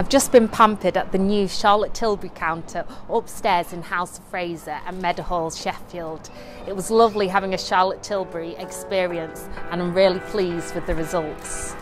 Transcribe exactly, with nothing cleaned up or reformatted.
I've just been pampered at the new Charlotte Tilbury counter upstairs in House of Fraser and Meadowhall, Sheffield. It was lovely having a Charlotte Tilbury experience and I'm really pleased with the results.